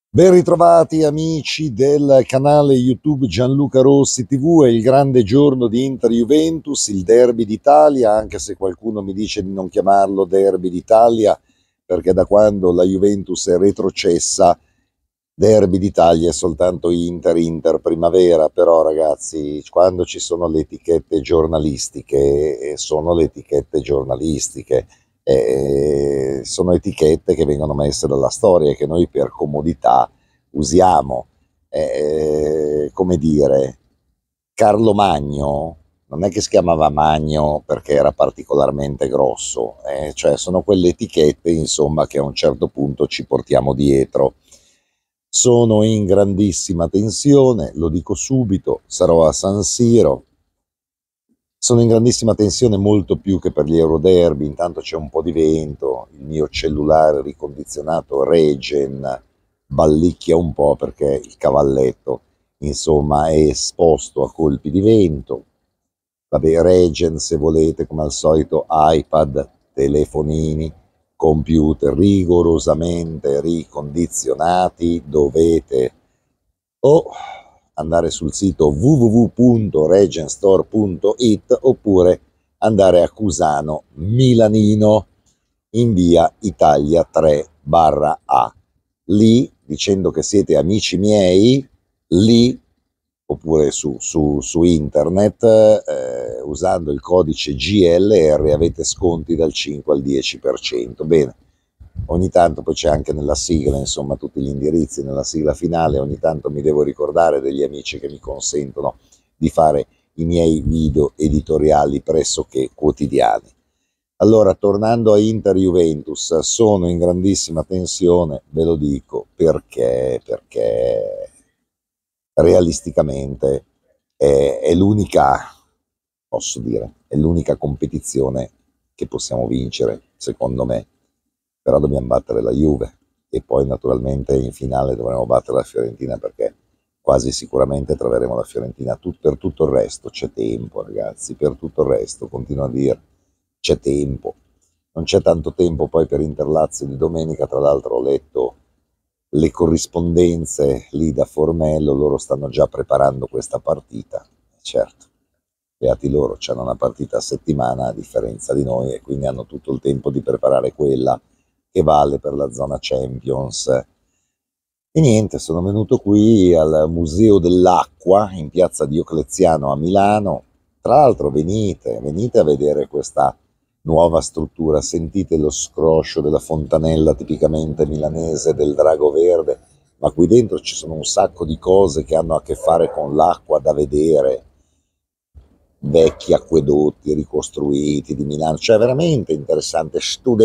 Ben ritrovati amici del canale YouTube Gianluca Rossi TV. È il grande giorno di Inter-Juventus, il derby d'Italia, anche se qualcuno mi dice di non chiamarlo derby d'Italia, perché da quando la Juventus è retrocessa, derby d'Italia è soltanto Inter, Inter Primavera. Però ragazzi, quando ci sono le etichette giornalistiche, sono le etichette giornalistiche. Sono etichette che vengono messe dalla storia e che noi per comodità usiamo. Come dire, Carlo Magno non è che si chiamava Magno perché era particolarmente grosso, cioè sono quelle etichette insomma che a un certo punto ci portiamo dietro. Sono in grandissima tensione, lo dico subito, sarò a San Siro. Sono in grandissima tensione, molto più che per gli Euroderby. Intanto c'è un po' di vento, il mio cellulare ricondizionato Regen ballicchia un po' perché il cavalletto insomma è esposto a colpi di vento. Vabbè, Regen, se volete, come al solito, iPad, telefonini, computer rigorosamente ricondizionati, dovete o andare sul sito www.regenstore.it oppure andare a Cusano Milanino in via Italia 3/A. Lì, dicendo che siete amici miei, lì oppure su internet, usando il codice GLR avete sconti dal 5 al 10%. Bene, ogni tanto poi c'è anche nella sigla, insomma, tutti gli indirizzi nella sigla finale. Ogni tanto mi devo ricordare degli amici che mi consentono di fare i miei video editoriali pressoché quotidiani. Allora, tornando a Inter-Juventus, sono in grandissima tensione, ve lo dico, perché realisticamente è l'unica, posso dire, è l'unica competizione che possiamo vincere, secondo me. Però dobbiamo battere la Juve e poi naturalmente in finale dovremo battere la Fiorentina, perché quasi sicuramente troveremo la Fiorentina. Per tutto il resto c'è tempo, ragazzi, per tutto il resto, continuo a dire, c'è tempo. Non c'è tanto tempo poi per Interlazio di domenica. Tra l'altro ho letto le corrispondenze lì da Formello, loro stanno già preparando questa partita. Certo, beati loro, c'hanno una partita a settimana a differenza di noi, e quindi hanno tutto il tempo di preparare quella che vale per la zona Champions. E niente, sono venuto qui al Museo dell'Acqua in piazza Diocleziano a Milano. Tra l'altro venite a vedere questa nuova struttura, sentite lo scroscio della fontanella tipicamente milanese del drago verde, ma qui dentro ci sono un sacco di cose che hanno a che fare con l'acqua da vedere, vecchi acquedotti ricostruiti di Milano, cioè veramente interessante.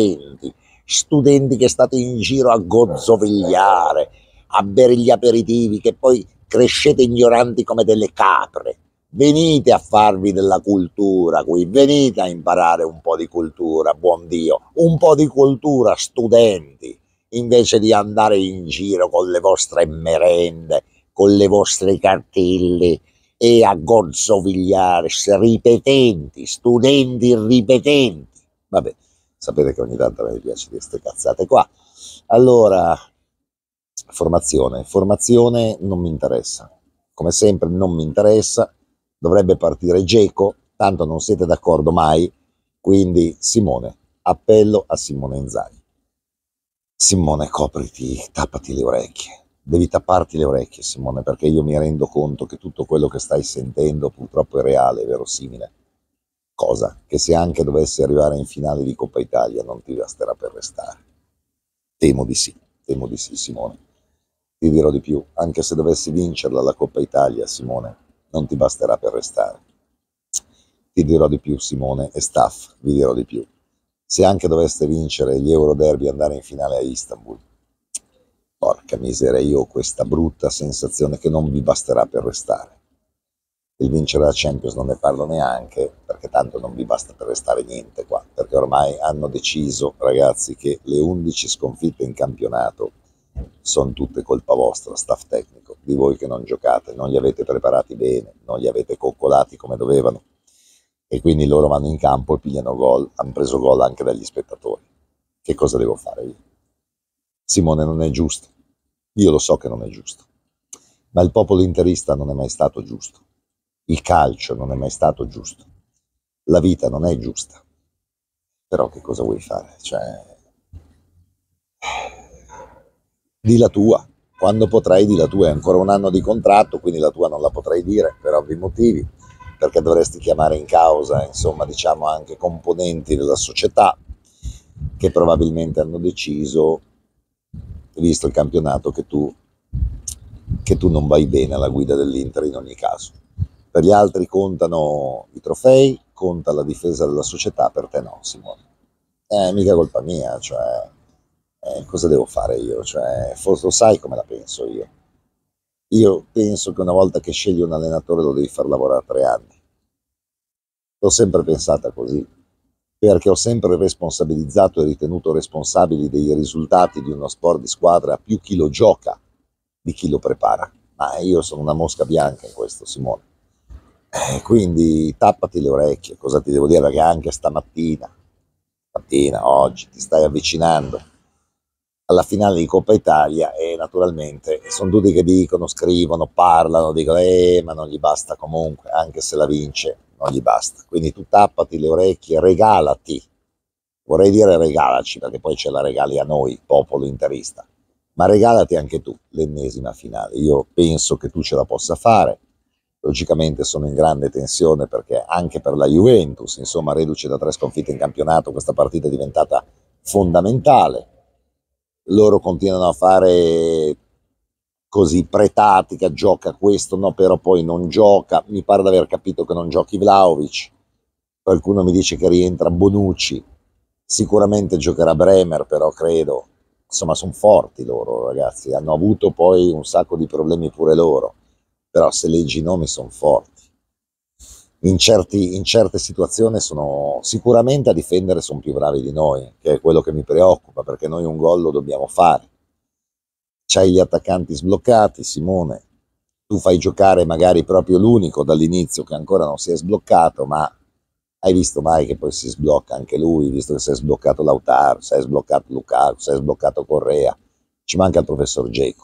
Studenti che state in giro a gozzovigliare, a bere gli aperitivi, che poi crescete ignoranti come delle capre. Venite a farvi della cultura qui, venite a imparare un po' di cultura, buon Dio, un po' di cultura, studenti, invece di andare in giro con le vostre merende, con le vostre cartelle e a gozzovigliare, ripetenti, studenti ripetenti. Vabbè, sapete che ogni tanto a me piace di queste cazzate qua. Allora, formazione non mi interessa, come sempre non mi interessa. Dovrebbe partire Dzeko, tanto non siete d'accordo mai, quindi Simone, appello a Simone Inzaghi. Simone, copriti, tappati le orecchie. Devi tapparti le orecchie, Simone, perché io mi rendo conto che tutto quello che stai sentendo purtroppo è reale, è verosimile. Cosa che se anche dovessi arrivare in finale di Coppa Italia non ti basterà per restare. Temo di sì, Simone. Ti dirò di più, anche se dovessi vincerla la Coppa Italia, Simone, non ti basterà per restare. Ti dirò di più, Simone e staff, vi dirò di più. Se anche doveste vincere gli Euro Derby e andare in finale a Istanbul, porca miseria, io ho questa brutta sensazione che non vi basterà per restare. Il vincere la Champions non ne parlo neanche, perché tanto non vi basta per restare niente qua, perché ormai hanno deciso, ragazzi, che le 11 sconfitte in campionato sono tutte colpa vostra, staff tecnico, di voi che non giocate, non li avete preparati bene, non li avete coccolati come dovevano, e quindi loro vanno in campo e pigliano gol, hanno preso gol anche dagli spettatori. Che cosa devo fare io? Simone, non è giusto. Io lo so che non è giusto, ma il popolo interista non è mai stato giusto. Il calcio non è mai stato giusto. La vita non è giusta. Però che cosa vuoi fare? Cioè, di la tua. Quando potrai di la tua. È ancora un anno di contratto, quindi la tua non la potrai dire per ovvi motivi, perché dovresti chiamare in causa, insomma, diciamo anche componenti della società che probabilmente hanno deciso, visto il campionato, che tu non vai bene alla guida dell'Inter in ogni caso. Per gli altri contano i trofei, conta la difesa della società, per te no, Simone. Mica colpa mia, cioè, cosa devo fare io? Cioè, forse lo sai come la penso io. Io penso che una volta che scegli un allenatore lo devi far lavorare 3 anni. L'ho sempre pensata così, perché ho sempre responsabilizzato e ritenuto responsabili dei risultati di uno sport di squadra più chi lo gioca di chi lo prepara. Ma io sono una mosca bianca in questo, Simone. Quindi tappati le orecchie, cosa ti devo dire? Perché anche stamattina, oggi, ti stai avvicinando alla finale di Coppa Italia e naturalmente sono tutti che dicono, scrivono, parlano, dicono ma non gli basta comunque, anche se la vince non gli basta. Quindi tu tappati le orecchie, regalati, vorrei dire regalaci perché poi ce la regali a noi, popolo interista, ma regalati anche tu l'ennesima finale. Io penso che tu ce la possa fare. Logicamente sono in grande tensione perché anche per la Juventus, insomma, reduce da 3 sconfitte in campionato, questa partita è diventata fondamentale. Loro continuano a fare così pre-tattica, gioca questo, no, però poi non gioca. Mi pare di aver capito che non giochi Vlahovic. Qualcuno mi dice che rientra Bonucci. Sicuramente giocherà Bremer, però credo. Insomma, sono forti loro, ragazzi. Hanno avuto poi un sacco di problemi pure loro. Però se leggi i nomi sono forti. In certe situazioni sono sicuramente a difendere sono più bravi di noi, che è quello che mi preoccupa, perché noi un gol lo dobbiamo fare. C'hai gli attaccanti sbloccati, Simone, tu fai giocare magari proprio l'unico dall'inizio che ancora non si è sbloccato, ma hai visto mai che poi si sblocca anche lui, visto che si è sbloccato Lautaro, si è sbloccato Lukaku, si è sbloccato Correa, ci manca il professor Geco.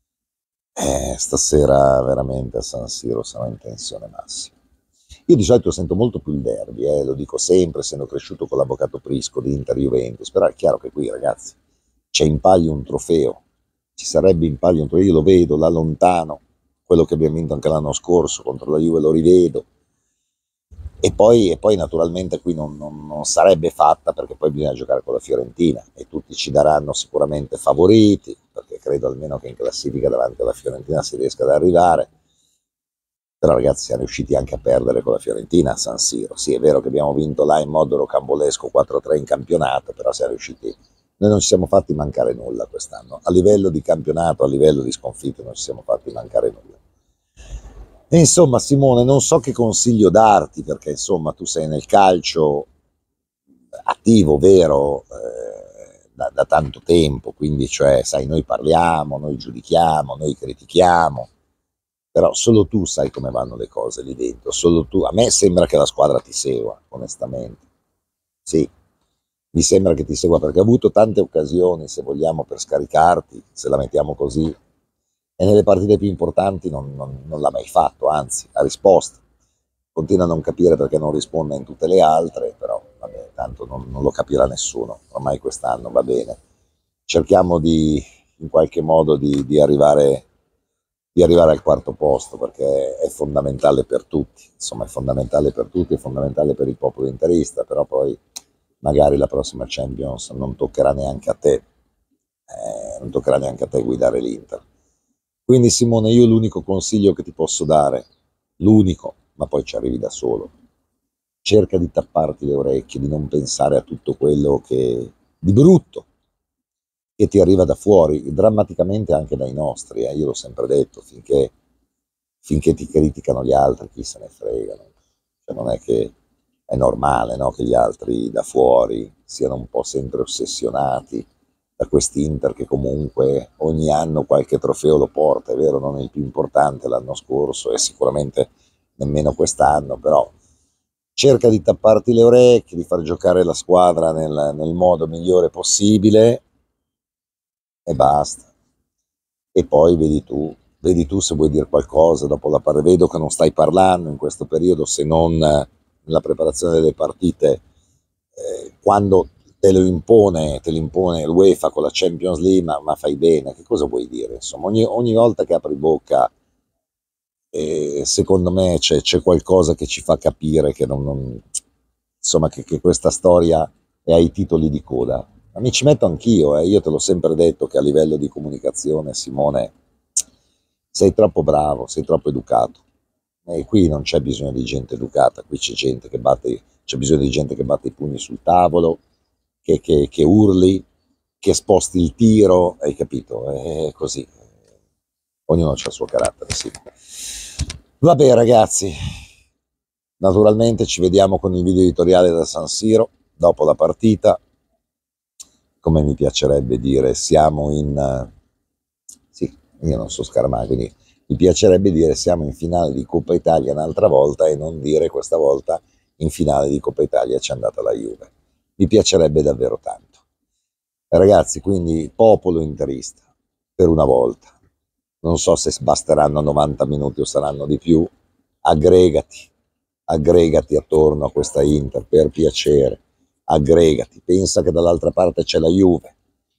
Stasera veramente a San Siro sarà in tensione massima. Io di solito sento molto più il derby, lo dico sempre, essendo cresciuto con l'avvocato Prisco di Inter Juventus, però è chiaro che qui, ragazzi, c'è in palio un trofeo, ci sarebbe in palio un trofeo, io lo vedo da lontano, quello che abbiamo vinto anche l'anno scorso contro la Juve lo rivedo, e poi naturalmente qui non sarebbe fatta perché poi bisogna giocare con la Fiorentina e tutti ci daranno sicuramente favoriti, perché credo almeno che in classifica davanti alla Fiorentina si riesca ad arrivare. Però ragazzi siamo riusciti anche a perdere con la Fiorentina a San Siro. Sì, è vero che abbiamo vinto là in modo rocambolesco 4-3 in campionato, però siamo riusciti. Noi non ci siamo fatti mancare nulla quest'anno. A livello di campionato, a livello di sconfitte non ci siamo fatti mancare nulla. E insomma Simone, non so che consiglio darti, perché insomma tu sei nel calcio attivo, vero, da tanto tempo, quindi cioè, sai, noi parliamo, noi giudichiamo, noi critichiamo, però solo tu sai come vanno le cose lì dentro, solo tu. A me sembra che la squadra ti segua, onestamente. Sì, mi sembra che ti segua perché ha avuto tante occasioni, se vogliamo, per scaricarti, se la mettiamo così, e nelle partite più importanti non l'ha mai fatto, anzi, ha risposto. Continua a non capire perché non risponde in tutte le altre, però vabbè, tanto non lo capirà nessuno, ormai quest'anno va bene. Cerchiamo in qualche modo di arrivare al quarto posto perché è fondamentale per tutti, insomma è fondamentale per tutti, è fondamentale per il popolo interista, però poi magari la prossima Champions non toccherà neanche a te, non toccherà neanche a te guidare l'Inter. Quindi Simone, io l'unico consiglio che ti posso dare, l'unico, ma poi ci arrivi da solo, cerca di tapparti le orecchie, di non pensare a tutto quello che di brutto che ti arriva da fuori, drammaticamente anche dai nostri, io l'ho sempre detto, finché ti criticano gli altri, chi se ne fregano, cioè non è che è normale, no, che gli altri da fuori siano un po' sempre ossessionati da quest'Inter che comunque ogni anno qualche trofeo lo porta, è vero, non è il più importante l'anno scorso e sicuramente nemmeno quest'anno, però cerca di tapparti le orecchie, di far giocare la squadra nel modo migliore possibile e basta. e poi vedi tu se vuoi dire qualcosa dopo la partita. Vedo che non stai parlando in questo periodo, se non nella preparazione delle partite, quando te lo impone l'UEFA con la Champions League, ma fai bene, che cosa vuoi dire? Insomma, ogni volta che apri bocca, secondo me c'è qualcosa che ci fa capire che insomma, che questa storia è ai titoli di coda. Ma mi ci metto anch'io, io te l'ho sempre detto che a livello di comunicazione, Simone, sei troppo bravo, sei troppo educato. E qui non c'è bisogno di gente educata, qui c'è bisogno di gente che batte i pugni sul tavolo, che urli, che sposti il tiro, hai capito? È così. Ognuno ha il suo carattere, sì. Vabbè ragazzi, naturalmente ci vediamo con il video editoriale da San Siro, dopo la partita. Come mi piacerebbe dire, siamo in... sì, io non so Scaramà, quindi mi piacerebbe dire siamo in finale di Coppa Italia un'altra volta e non dire questa volta in finale di Coppa Italia ci è andata la Juve. Mi piacerebbe davvero tanto. Ragazzi, quindi popolo interista, per una volta. Non so se basteranno 90 minuti o saranno di più. Aggregati, aggregati attorno a questa Inter, per piacere. Aggregati, pensa che dall'altra parte c'è la Juve.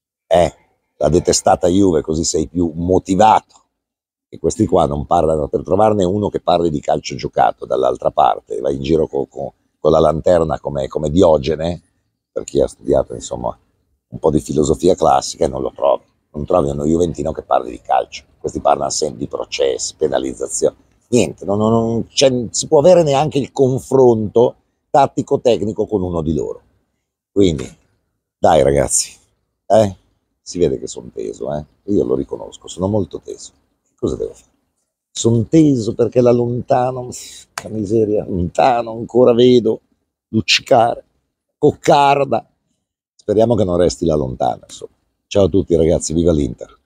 La detestata Juve, così sei più motivato. E questi qua non parlano, per trovarne uno che parli di calcio giocato dall'altra parte, vai in giro con la lanterna come Diogene, per chi ha studiato insomma un po' di filosofia classica, e non lo trovi. Non trovi uno juventino che parli di calcio. Questi parlano sempre di processi, penalizzazioni. Niente, si può avere neanche il confronto tattico-tecnico con uno di loro. Quindi, dai ragazzi, si vede che sono teso, io lo riconosco, sono molto teso. Che cosa devo fare? Sono teso perché la lontano, la miseria, lontano ancora vedo luccicare, coccarda. Speriamo che non resti la lontana, insomma. Ciao a tutti ragazzi, viva l'Inter.